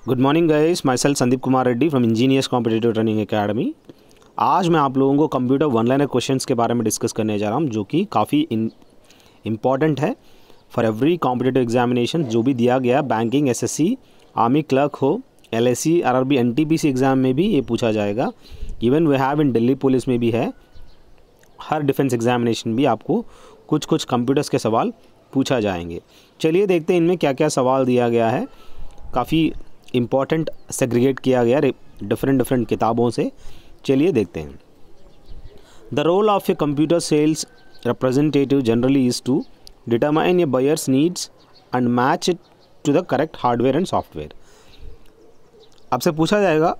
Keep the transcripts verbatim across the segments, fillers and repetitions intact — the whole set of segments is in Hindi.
Good morning guys, myself Sandeep Kumar Reddy from engineers competitive training academy. आज मैं आप लोगों को कंप्यूटर वन लाइनर क्वेश्चंस के बारे में डिस्कस करने जा रहा हूं, जो कि काफ़ी इम्पॉर्टेंट है फॉर एवरी कॉम्पिटिटिव एग्जामिनेशन जो भी दिया गया। बैंकिंग, एसएससी, आर्मी क्लर्क हो, एलएससी, आरआरबी, एनटीपीसी एग्ज़ाम में भी ये पूछा जाएगा। Even we have in Delhi police में भी है। हर डिफेंस एग्जामिनेशन भी आपको कुछ कुछ कंप्यूटर्स के सवाल पूछा जाएंगे। चलिए देखते हैं इनमें क्या क्या सवाल दिया गया है। काफ़ी इम्पॉर्टेंट सेग्रीगेट किया गया डिफरेंट डिफरेंट किताबों से। चलिए देखते हैं। The role of a computer sales representative generally is to determine a buyer's needs and match it to the correct hardware and software. आपसे पूछा जाएगा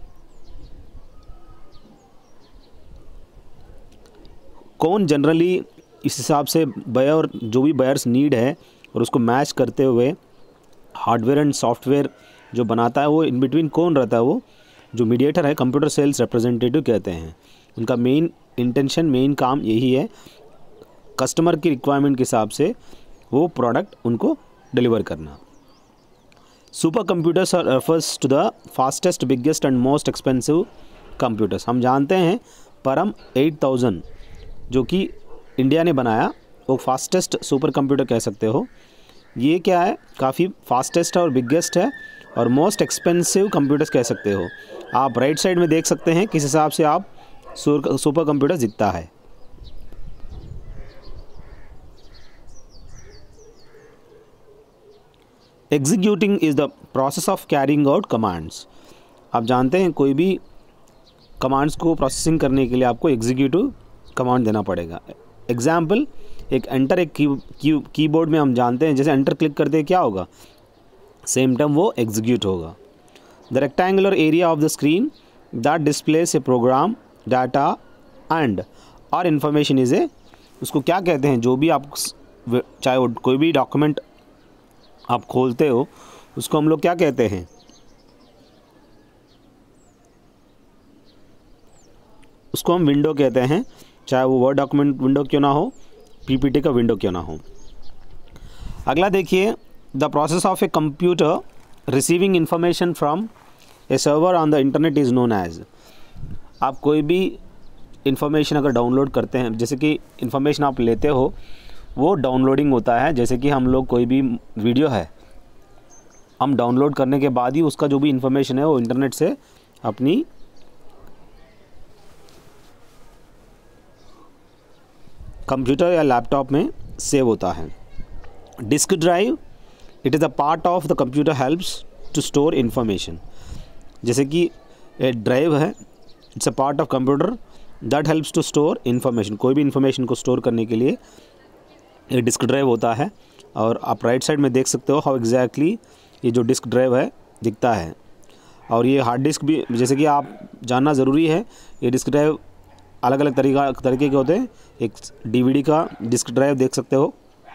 कौन जनरली इस हिसाब से बायर जो भी बायर्स नीड है और उसको मैच करते हुए हार्डवेयर एंड सॉफ्टवेयर जो बनाता है, वो इन बिटवीन कौन रहता है? वो जो मीडिएटर है, कंप्यूटर सेल्स रिप्रेजेंटेटिव कहते हैं। उनका मेन इंटेंशन, मेन काम यही है, कस्टमर की रिक्वायरमेंट के हिसाब से वो प्रोडक्ट उनको डिलीवर करना। Super computers refers to the fastest, biggest and most expensive computers. हम जानते हैं परम एट थाउजेंड जो कि इंडिया ने बनाया, वो फास्टेस्ट सुपर कंप्यूटर कह सकते हो। ये क्या है? काफ़ी फास्टेस्ट है और बिगेस्ट है और मोस्ट एक्सपेंसिव कंप्यूटर्स कह सकते हो। आप राइट साइड में देख सकते हैं किस हिसाब से आप सुपर कंप्यूटर दिखता है। Executing is the process of carrying out commands. आप जानते हैं कोई भी कमांड्स को प्रोसेसिंग करने के लिए आपको एग्जीक्यूटिव कमांड देना पड़ेगा। एग्जाम्पल, एक एंटर एक की, की, कीबोर्ड में हम जानते हैं जैसे एंटर क्लिक करते हैं क्या होगा? सेम टाइम वो एग्जीक्यूट होगा। The rectangular area of the screen that displays a program, data and और इन्फॉर्मेशन इज ए, उसको क्या कहते हैं? जो भी आप चाहे वो कोई भी डॉक्यूमेंट आप खोलते हो उसको हम लोग क्या कहते हैं? उसको हम विंडो कहते हैं, चाहे वो वर्ड डॉक्यूमेंट विंडो क्यों ना हो, पीपीटी का विंडो क्यों ना हो। अगला देखिए, the process of a computer receiving information from a server on the internet is known as. आप कोई भी इंफॉर्मेशन अगर डाउनलोड करते हैं, जैसे कि इंफॉर्मेशन आप लेते हो वो डाउनलोडिंग होता है। जैसे कि हम लोग कोई भी वीडियो है, हम डाउनलोड करने के बाद ही उसका जो भी इंफॉर्मेशन है वो इंटरनेट से अपनी कंप्यूटर या लैपटॉप में सेव होता है। Disk drive, it is a part of the computer helps to store information. जैसे कि एक ड्राइव है, it's a part of computer that helps to store information. कोई भी इन्फॉर्मेशन को स्टोर करने के लिए एक डिस्क ड्राइव होता है। और आप राइट साइड में देख सकते हो हाउ एग्जैक्टली ये जो डिस्क ड्राइव है दिखता है। और ये हार्ड डिस्क भी, जैसे कि आप जानना ज़रूरी है, ये डिस्क ड्राइव अलग अलग तरीका तरीके के होते हैं। एक डीवीडी का डिस्क ड्राइव देख सकते हो,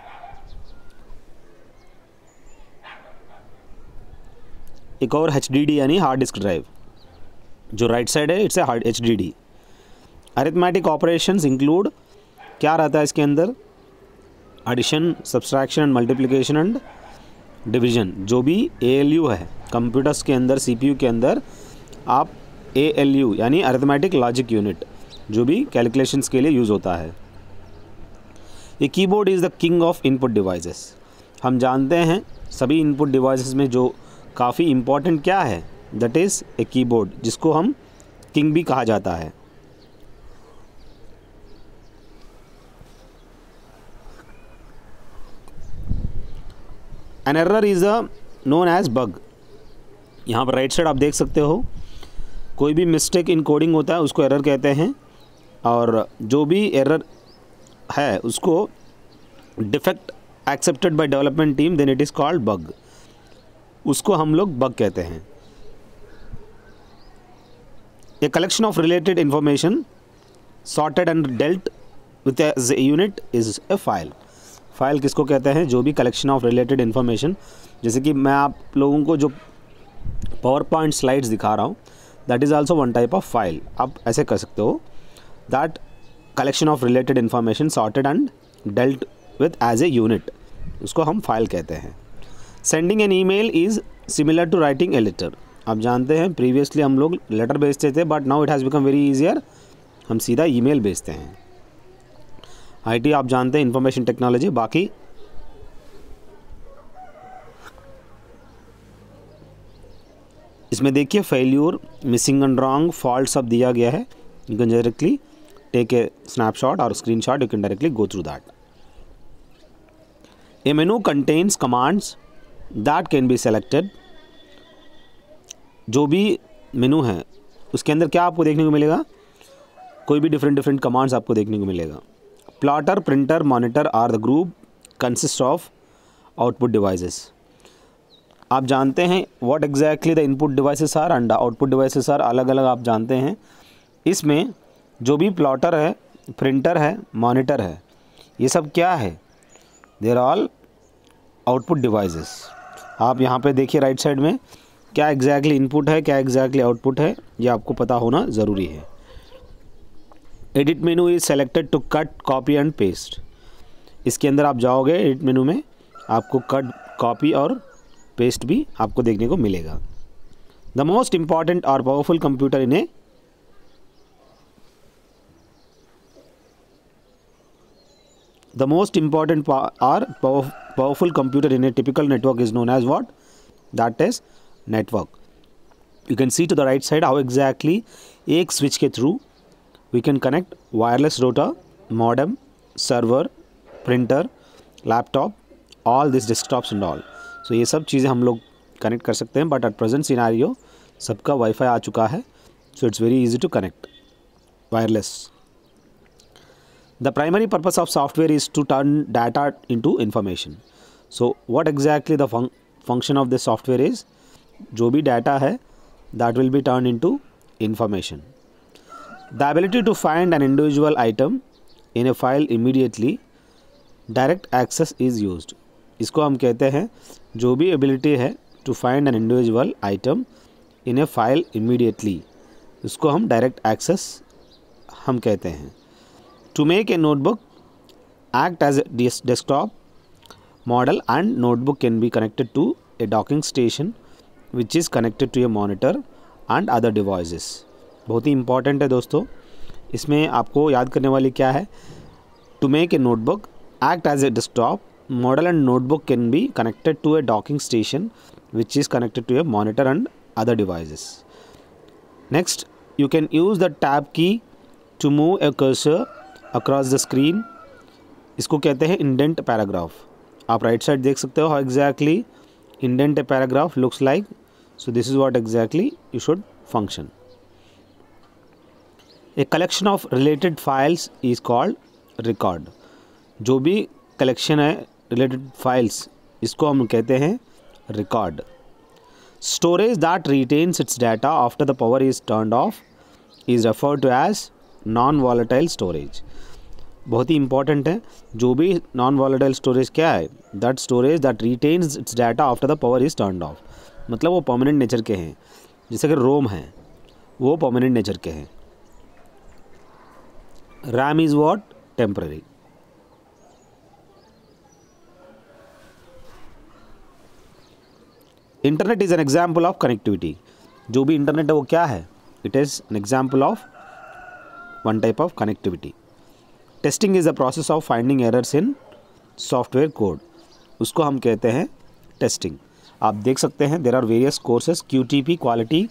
एक और एच डी डी यानी हार्ड डिस्क ड्राइव जो राइट साइड है, it's a hard H D D. Arithmetic operations include, क्या रहता है इसके अंदर? Addition, subtraction and multiplication and division. जो भी ए एल यू है कंप्यूटर्स के अंदर, सीपीयू के अंदर, आप ए एल यू यानी अरिथमेटिक लॉजिक यूनिट जो भी कैलकुलेशंस के लिए यूज़ होता है। ये keyboard is the king of input devices. हम जानते हैं सभी इनपुट डिवाइसेस में जो काफ़ी इम्पॉर्टेंट क्या है, दैट इज़ ए कीबोर्ड, जिसको हम किंग भी कहा जाता है। An error is a known as bug. यहाँ पर राइट साइड आप देख सकते हो, कोई भी मिस्टेक इन कोडिंग होता है उसको एरर कहते हैं। और जो भी एरर है उसको defect accepted by development team, then it is called bug. उसको हम लोग बग कहते हैं। A collection of related information sorted and dealt with as a unit is a file. File किसको कहते हैं? जो भी कलेक्शन ऑफ रिलेटेड इंफॉर्मेशन, जैसे कि मैं आप लोगों को जो पावर पॉइंट स्लाइड्स दिखा रहा हूँ, that is also one type of file. आप ऐसे कर सकते हो, that collection of related information sorted and dealt with as a unit, उसको हम फाइल कहते हैं। Sending an email is similar to writing a letter. आप जानते हैं प्रीवियसली हम लोग लेटर भेजते थे, but now it has become very easier, हम सीधा ईमेल भेजते हैं। आईटी आप जानते हैं, इंफॉर्मेशन टेक्नोलॉजी। बाकी इसमें देखिए failure, missing and wrong, fault सब दिया गया है। You can directly take a snapshot और screenshot, you can directly go through that. A menu contains commands that can be selected. जो भी मेनू है उसके अंदर क्या आपको देखने को मिलेगा, कोई भी डिफरेंट डिफरेंट कमांड्स आपको देखने को मिलेगा। Plotter, printer, monitor are the group consist of output devices. आप जानते हैं what exactly the input devices are and output devices are, अलग अलग आप जानते हैं। इसमें जो भी प्लॉटर है, प्रिंटर है, मॉनिटर है, ये सब क्या है, they are all output devices. आप यहाँ पे देखिए राइट साइड में क्या एग्जैक्टली इनपुट है, क्या एग्जैक्टली आउटपुट है, ये आपको पता होना ज़रूरी है। Edit menu is selected to cut, copy and paste. इसके अंदर आप जाओगे एडिट मेनू में, आपको कट, कॉपी और पेस्ट भी आपको देखने को मिलेगा। द मोस्ट इंपॉर्टेंट और powerful computer in a the most important और powerful computer in a typical network is known as what, that is network. You can see to the right side how exactly एक स्विच के through we can connect wireless router, modem, server, printer, laptop, all this desktops and all. So ये सब चीज़ें हम लोग कनेक्ट कर सकते हैं, बट एट प्रेजेंट सिनेरियो सबका वाईफाई आ चुका है, so it's very easy to connect wireless. The primary purpose of software is to turn data into information. So what exactly the function of this software is, जो भी डाटा है that will be turn into information. The ability to find an individual item in a file immediately, direct access is used. इसको हम कहते हैं, जो भी एबिलिटी है to find an individual item in a file immediately, उसको हम डायरेक्ट एक्सेस हम कहते हैं। To make a notebook act as a desktop model and notebook can be connected to a docking station which is connected to a monitor and other devices. बहुत ही इंपॉर्टेंट है दोस्तों, इसमें आपको याद करने वाली क्या है, to make a notebook act as a desktop model and notebook can be connected to a docking station which is connected to a monitor and other devices. Next, you can use the tab key to move a cursor across the screen. इसको कहते हैं indent paragraph. आप right side देख सकते हो how exactly indent a paragraph looks like. So this is what exactly you should function. A collection of related files is called record. जो भी collection है रिलेटेड फाइल्स, इसको हम कहते हैं record. Storage that retains its data after the power is turned off is referred to as non volatile storage. बहुत ही इंपॉर्टेंट है, जो भी नॉन वॉलेटाइल स्टोरेज क्या है, that storage that retains its data after the power is turned off, मतलब वो परमानेंट नेचर के हैं। जैसे कि रोम है, वो परमानेंट नेचर के हैं। RAM is what, temporary. Internet is an example of connectivity. जो भी इंटरनेट है वो क्या है, it is an example of one type of connectivity. Testing is the process of finding errors in software code, उसको हम कहते हैं टेस्टिंग। आप देख सकते हैं there are various courses, Q T P, quality,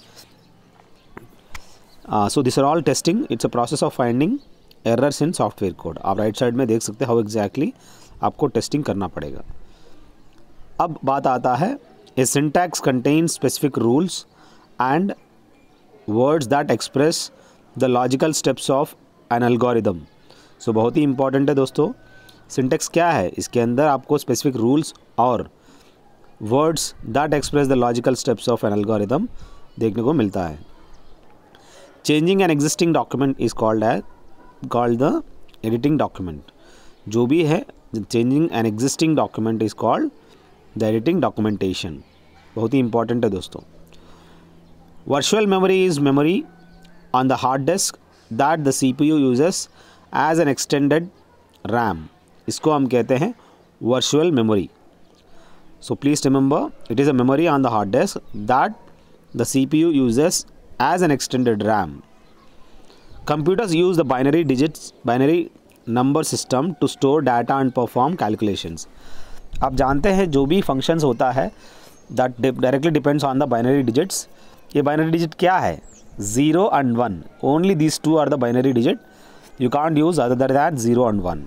so this are all testing. It's a process of finding errors in software code. आप राइट साइड में देख सकते हैं हाउ एग्जैक्टली आपको टेस्टिंग करना पड़ेगा। अब बात आता है, A syntax contains specific rules and words that express the logical steps of an algorithm. So बहुत ही important है दोस्तों। syntax क्या है, इसके अंदर आपको specific rules और words that express the logical steps of an algorithm देखने को मिलता है। Changing an existing document is called as called the editing document. जो भी है, changing an existing document is called the editing documentation. बहुत ही इंपॉर्टेंट है दोस्तों। Virtual memory is memory on the hard disk that the CPU uses as an extended RAM, इसको हम कहते हैं virtual memory. So please remember, it is a memory on the hard disk that the C P U uses as an extended RAM. Computers use the binary digits binary number system to store data and perform calculations. आप जानते हैं जो भी फंक्शंस होता है that directly depends on the binary digits. ये binary digit क्या है? Zero and one. Only these two are the binary digit. You can't use other than zero and one.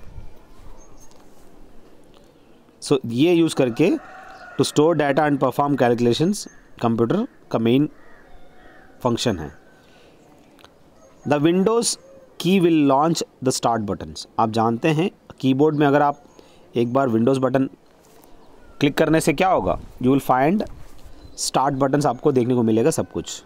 So ये यूज़ करके to store data and perform calculations computer का मेन फंक्शन है. The Windows key will launch the start buttons. आप जानते हैं कीबोर्ड में अगर आप एक बार विंडोज़ बटन क्लिक करने से क्या होगा? You will find start buttons आपको देखने को मिलेगा सब कुछ.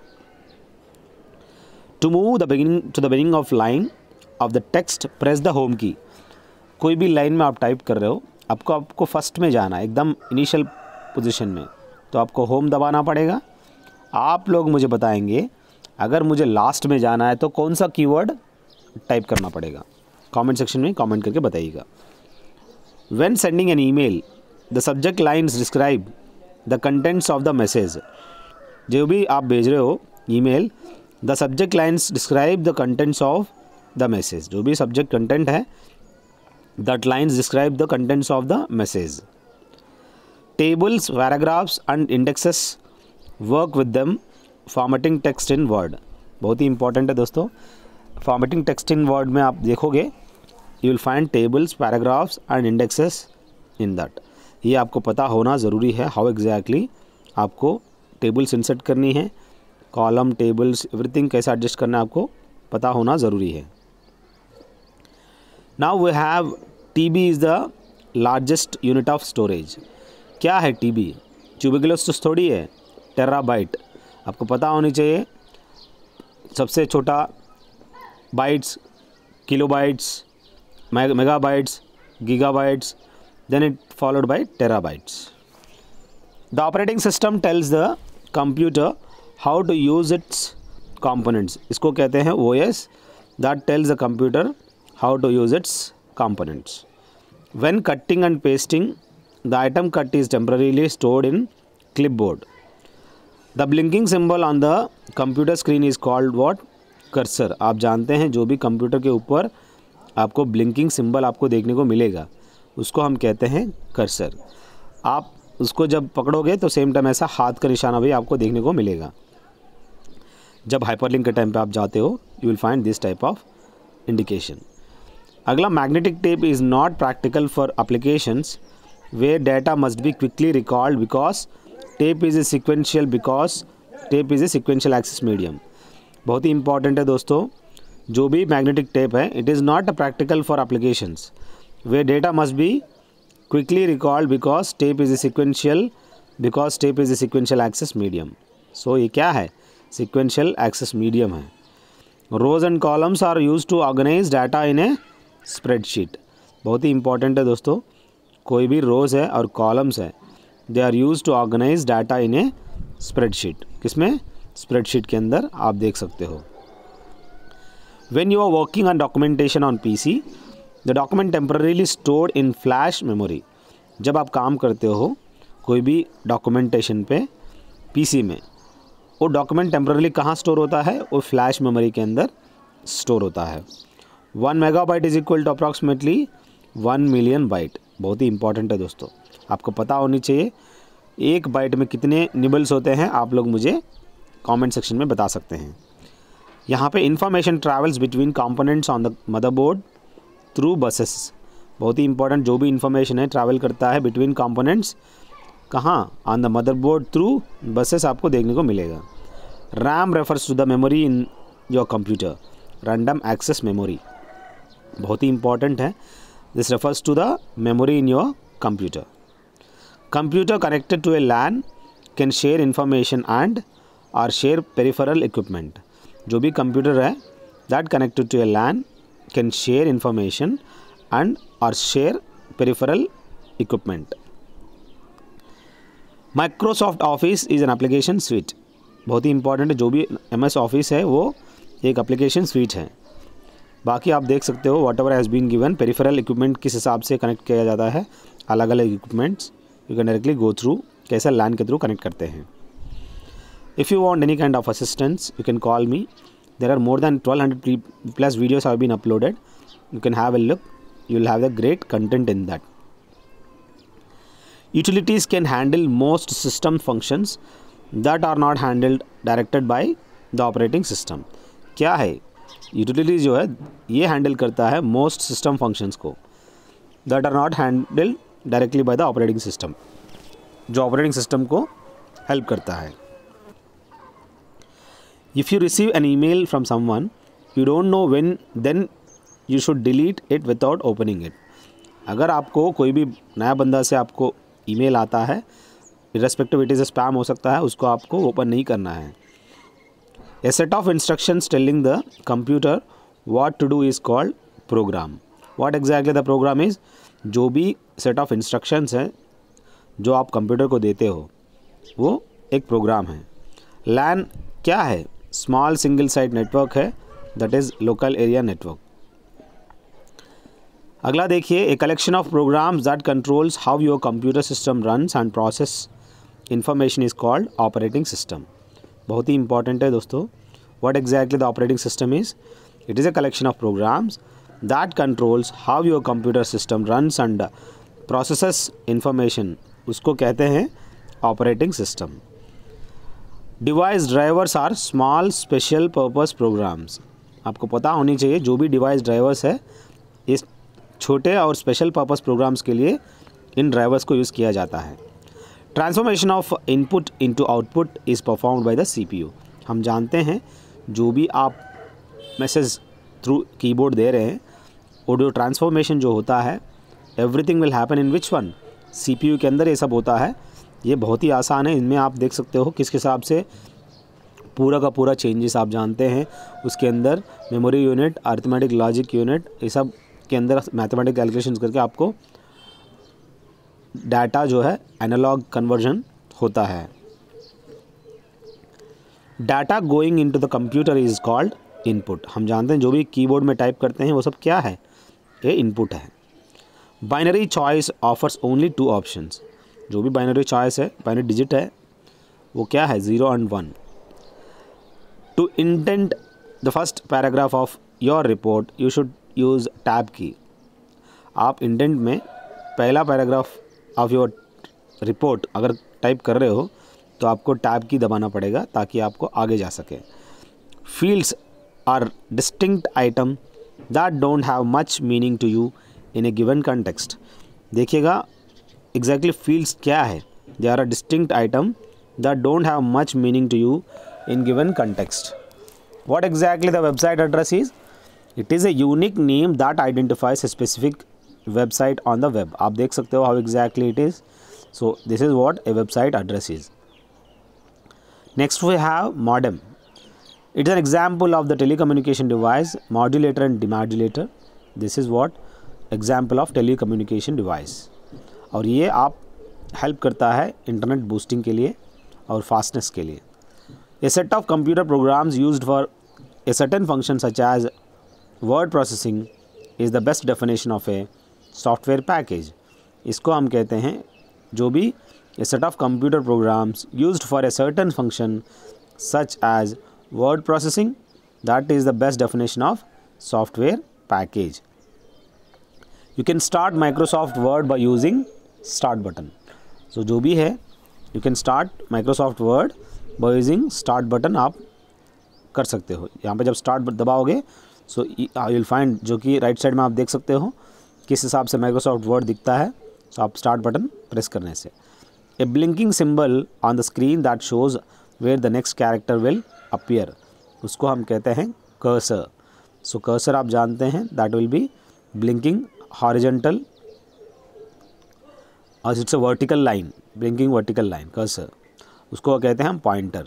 To move the beginning to the beginning of line of the text, press the home key. कोई भी लाइन में आप टाइप कर रहे हो, आपको आपको फर्स्ट में जाना है, एकदम इनिशियल पोजीशन में, तो आपको होम दबाना पड़ेगा. आप लोग मुझे बताएंगे अगर मुझे लास्ट में जाना है तो कौन सा कीवर्ड टाइप करना पड़ेगा. कमेंट सेक्शन में कमेंट करके बताइएगा. When sending an email, the subject lines describe the contents of the message. जो भी आप भेज रहे हो email, the subject lines describe the contents of the message. जो भी subject content है, that lines describe the contents of the message. Tables, paragraphs and indexes work with them formatting text in Word. बहुत ही important है दोस्तों. Formatting text in Word में आप देखोगे you will find tables, paragraphs and indexes in that. ये आपको पता होना ज़रूरी है. हाउ एग्जैक्टली आपको टेबल्स इंसर्ट करनी है, कॉलम, टेबल्स, एवरीथिंग कैसे एडजस्ट करना है आपको पता होना ज़रूरी है. Now we have T B is the largest unit of storage. क्या है टी बी? क्यूबिकल्स थोड़ी है, टेराबाइट. आपको पता होनी चाहिए सबसे छोटा bytes, kilobytes, megabytes, gigabytes, then it followed by terabytes. The operating system tells the computer how to use its components. इसको कहते हैं O S. That tells the computer how to use its components. When cutting and pasting, the item cut is temporarily stored in clipboard. The blinking symbol on the computer screen is called what? Cursor. आप जानते हैं जो भी कंप्यूटर के ऊपर आपको ब्लिंकिंग सिंबल आपको देखने को मिलेगा उसको हम कहते हैं कर्सर. आप उसको जब पकड़ोगे तो सेम टाइम ऐसा हाथ का निशाना भी आपको देखने को मिलेगा. जब हाइपरलिंक के टाइम पे आप जाते हो you will find this type of indication. अगला, magnetic tape is not practical for applications where data must be quickly recalled because tape is a sequential because tape is a sequential access medium. बहुत ही इंपॉर्टेंट है दोस्तों. जो भी मैग्नेटिक टेप है it is not a practical for applications where data must be quickly recalled because tape is a sequential because tape is a sequential access medium. So ये क्या है? Sequential access medium है. Rows and columns are used to organize data in a spreadsheet. बहुत ही important है दोस्तों. कोई भी rows है और columns है they are used to organize data in a spreadsheet. किसमें? Spreadsheet के अंदर आप देख सकते हो. When you are working on documentation on P C, the document temporarily stored in flash memory. जब आप काम करते हो कोई भी डॉक्यूमेंटेशन पे पीसी में, वो डॉक्यूमेंट टेम्पररीली कहाँ स्टोर होता है? वो फ्लैश मेमोरी के अंदर स्टोर होता है. One megabyte is equal to approximately one million byte. बहुत ही इंपॉर्टेंट है दोस्तों. आपको पता होनी चाहिए एक बाइट में कितने निबल्स होते हैं. आप लोग मुझे कमेंट सेक्शन में बता सकते हैं. यहाँ पे information travels between components on the motherboard through buses. बहुत ही इंपॉर्टेंट. जो भी इंफॉर्मेशन है ट्रैवल करता है बिटवीन कंपोनेंट्स कहाँ? On the motherboard through buses आपको देखने को मिलेगा. RAM refers to the memory in your computer. Random access memory बहुत ही इंपॉर्टेंट है. This refers to the memory in your computer. Computer connected to a LAN can share information and और शेयर पेरिफेरल इक्विपमेंट. जो भी कंप्यूटर है that connected to a LAN can share information and or share peripheral equipment. Microsoft Office is an application suite. बहुत ही इंपॉर्टेंट है. जो भी एम एस ऑफिस है वो एक एप्लीकेशन स्वीट है. बाकी आप देख सकते हो whatever has been given. Peripheral equipment किस हिसाब से कनेक्ट किया जाता है, अलग अलग equipments you can directly go through कैसे लैन के थ्रू कनेक्ट करते हैं. If you want any kind of assistance, you can call me. There are more than twelve hundred plus videos have been uploaded. You can have a look. You will have a great content in that. Utilities can handle most system functions that are not handled directed by the operating system. क्या है यूटिलिटीज जो है ये हैंडल करता है मोस्ट सिस्टम फंक्शंस को that are not handle directly by the operating system, जो ऑपरेटिंग सिस्टम को हेल्प करता है. If you receive an email from someone you don't know when, then you should delete it without opening it. अगर आपको कोई भी नया बंदा से आपको ईमेल आता है, irrespective it is a spam हो सकता है, उसको आपको ओपन नहीं करना है. A set of instructions telling the computer what to do is called program. What exactly the program is? जो भी set of instructions है जो आप कंप्यूटर को देते हो वो एक प्रोग्राम है. लैन क्या है? स्मॉल सिंगल साइट नेटवर्क है, that is local area network. अगला देखिए, a collection of programs that controls how your computer system runs and process information is called operating system. बहुत ही इंपॉर्टेंट है दोस्तों. What exactly the operating system is? It is a collection of programs that controls how your computer system runs and processes information, उसको कहते हैं operating system. Device drivers are small special purpose programs. आपको पता होनी चाहिए जो भी डिवाइस ड्राइवर्स है इस छोटे और स्पेशल पर्पस प्रोग्राम्स के लिए इन ड्राइवर्स को यूज़ किया जाता है. Transformation of input into output is performed by the CPU. हम जानते हैं जो भी आप मैसेज थ्रू कीबोर्ड दे रहे हैं, ऑडियो ट्रांसफॉर्मेशन जो होता है, everything will happen in which one? CPU के अंदर ये सब होता है. ये बहुत ही आसान है. इनमें आप देख सकते हो किस हिसाब से पूरा का पूरा चेंजेस आप जानते हैं. उसके अंदर memory unit, arithmetic logic unit, ये सब के अंदर मैथमेटिक कैलकुलेशंस करके आपको डाटा जो है एनालॉग कन्वर्जन होता है. Data going into the computer is called input. हम जानते हैं जो भी कीबोर्ड में टाइप करते हैं वो सब क्या है? ये इनपुट है. Binary choice offers only two options. जो भी बाइनरी चॉइस है, बाइनरी डिजिट है, वो क्या है? Zero and one. To indent the first paragraph of your report you should use tab key. आप इंडेंट में पहला पैराग्राफ ऑफ योर रिपोर्ट अगर टाइप कर रहे हो तो आपको टैब की दबाना पड़ेगा ताकि आपको आगे जा सके. Fields are distinct item that don't have much meaning to you in a given context. देखिएगा एग्जैक्टली फील्ड्स क्या है? They are a distinct item that don't have much meaning to you in given context. What exactly the website address is? It is a unique name that identifies a specific website on the web. आप देख सकते हो how exactly it is. So this is what a website address is. Next we have modem. It's an example of the telecommunication device, modulator and demodulator. This is what example of telecommunication device. और ये आप हेल्प करता है इंटरनेट बूस्टिंग के लिए और फास्टनेस के लिए. A set of computer programs used for a certain function such as word processing is the best definition of a software package. इसको हम कहते हैं जो भी a set of computer programs used for a certain function such as word processing, that is the best definition of software package. You can start Microsoft Word by using start button. So जो भी है you can start Microsoft Word by using start button. आप कर सकते हो. यहाँ पे जब स्टार्ट दबाओगे सो यू विल फाइंड, जो कि राइट साइड में आप देख सकते हो किस हिसाब से माइक्रोसॉफ्ट वर्ड दिखता है. सो आप स्टार्ट बटन प्रेस करने से a blinking symbol on the screen that shows where the next character will appear, उसको हम कहते हैं कर्सर. सो कर्सर आप जानते हैं that will be blinking horizontal और it's a vertical line, blinking vertical line cursor, उसको कहते हैं हम pointer.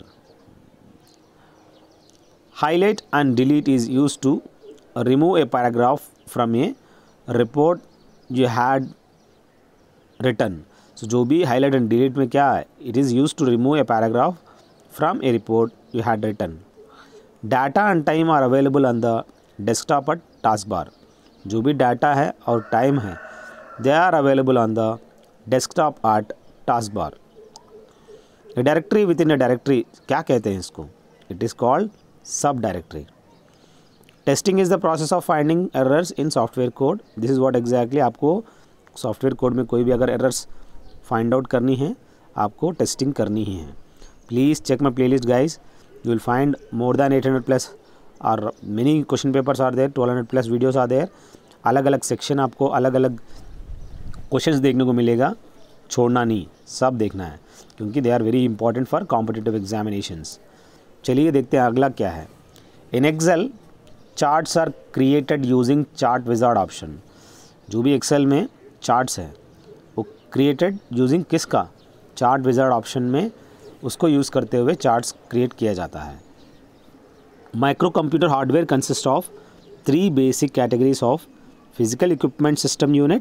Highlight and delete is use to remove a paragraph from a report you had written. So जो भी हाईलाइट एंड डिलीट में क्या है? It is use to remove a paragraph from a report you had written. Data and time are available on the desktop at task बार. जो भी डाटा है और टाइम है they are available on the desktop at task bar. Directory within a directory क्या कहते हैं इसको? It is called subdirectory. Testing is the process of finding errors in software code. This is what exactly आपको सॉफ्टवेयर कोड में कोई भी अगर एरर्स फाइंड आउट करनी है आपको टेस्टिंग करनी ही है। Please check my playlist guys, you will find more than eight hundred plus और many question papers are there, twelve hundred plus videos are there. अलग अलग सेक्शन आपको अलग अलग क्वेश्चंस देखने को मिलेगा, छोड़ना नहीं, सब देखना है क्योंकि they are very important for competitive examinations. चलिए देखते हैं अगला क्या है। In Excel charts are created using chart wizard option. जो भी एक्सेल में चार्ट्स है वो क्रिएटेड यूजिंग किसका? चार्ट विजार्ड ऑप्शन में उसको यूज़ करते हुए चार्ट्स क्रिएट किया जाता है। Microcomputer hardware consist of three basic categories of physical equipment, system unit,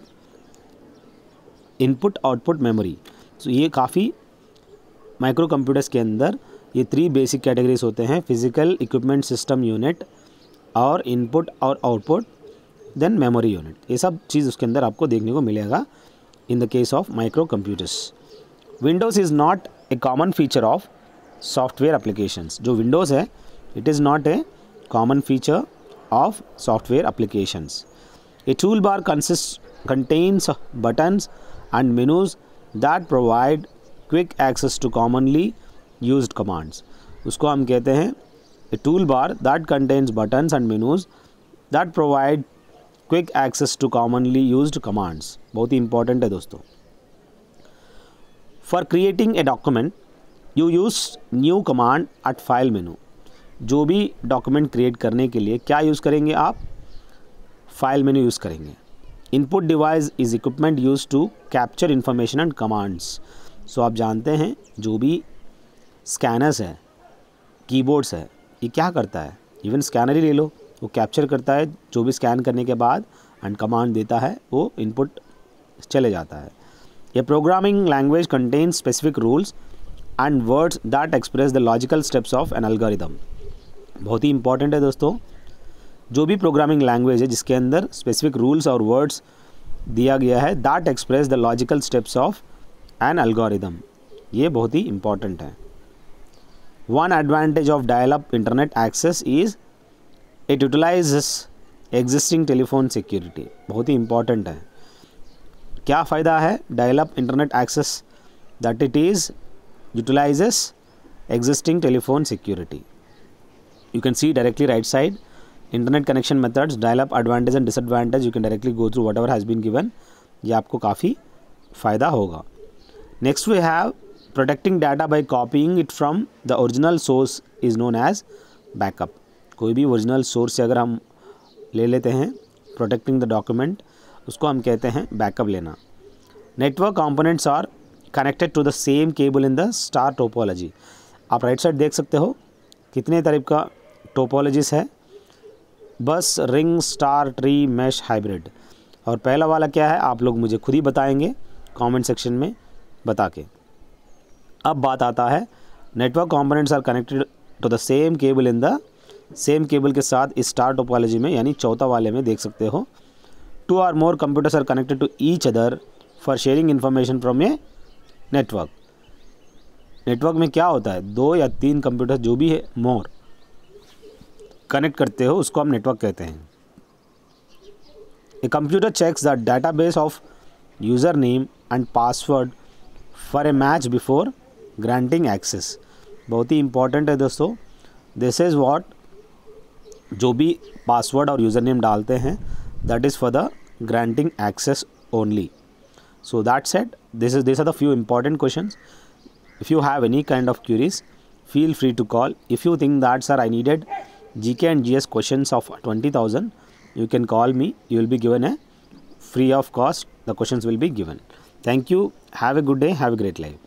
input output memory. So ये काफ़ी माइक्रो कंप्यूटर्स के अंदर ये थ्री बेसिक कैटेगरीज होते हैं, फिजिकल इक्विपमेंट, सिस्टम यूनिट और इनपुट और आउटपुट, देन मेमोरी यूनिट। ये सब चीज़ उसके अंदर आपको देखने को मिलेगा in the case of microcomputers. Windows is not a common feature of software applications. जो विंडोज़ है it is not a common feature of software applications. A toolbar consist contains buttons and menus that provide quick access to commonly used commands. उसको हम कहते हैं a tool bar that contains buttons and menus that provide quick access to commonly used commands. बहुत ही important है दोस्तों। For creating a document, you use new command at file menu. जो भी डॉक्यूमेंट क्रिएट करने के लिए क्या यूज़ करेंगे आप? फाइल मेन्यू यूज़ करेंगे। Input device is equipment use to capture information and commands. So आप जानते हैं जो भी स्कैनर्स है, कीबोर्ड्स है, ये क्या करता है? इवन स्कैनर ही ले लो, वो कैप्चर करता है जो भी स्कैन करने के बाद एंड कमांड देता है, वो इनपुट चले जाता है। ये programming language contains specific rules and words that express the logical steps of an algorithm. बहुत ही इंपॉर्टेंट है दोस्तों, जो भी प्रोग्रामिंग लैंग्वेज है जिसके अंदर स्पेसिफिक रूल्स और वर्ड्स दिया गया है, that express the logical steps of an algorithm, ये बहुत ही इंपॉर्टेंट है। One advantage of dial up internet access is it utilises existing telephone security. बहुत ही इंपॉर्टेंट है। क्या फ़ायदा है dial up internet access? That it is utilises existing telephone security. You can see directly right side internet connection methods, dial up advantage and disadvantage, you can directly go through whatever has been given. ये आपको काफ़ी फ़ायदा होगा। Next we have protecting data by copying it from the original source is known as backup. कोई भी ओरिजिनल सोर्स से अगर हम ले लेते हैं प्रोटेक्टिंग द डॉक्यूमेंट, उसको हम कहते हैं बैकअप लेना। Network components are connected to the same cable in the star topology. आप राइट साइड देख सकते हो कितने टाइप का टोपोलॉजीज है, bus, ring, star, tree, mesh, hybrid. और पहला वाला क्या है आप लोग मुझे खुद ही बताएंगे कमेंट सेक्शन में बता के। अब बात आता है network components are connected to the same cable in the same cable के साथ इस स्टार टोपोलॉजी में, यानी चौथा वाले में देख सकते हो, two or more computers are connected to each other for sharing information from a network. Network में क्या होता है, दो या तीन कंप्यूटर जो भी है मोर कनेक्ट करते हो उसको हम नेटवर्क कहते हैं। A computer checks the database of user name and password for a match before granting access. बहुत ही इंपॉर्टेंट है दोस्तों। दिस इज़ व्हाट, जो भी पासवर्ड और यूज़र नेम डालते हैं that is for the granting access only. So that set this is this are the few important questions. If you have any kind of queries, feel free to call. If you think that sir I needed G K and G S questions of twenty thousand, you can call me. You will be given a free of cost. The questions will be given. Thank you. Have a good day. Have a great life.